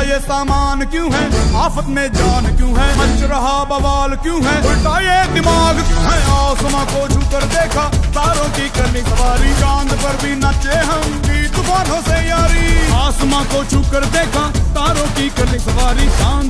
ये सामान क्यों है, आफत में जान क्यों है, मच रहा बवाल क्यों है, उल्टा ये दिमाग क्यों है। आसमां को छूकर देखा तारों की करनी सवारी, चांद पर भी नाचे हम भी तूफानों से यारी। आसमां को छूकर देखा तारों की करनी सवारी, चांद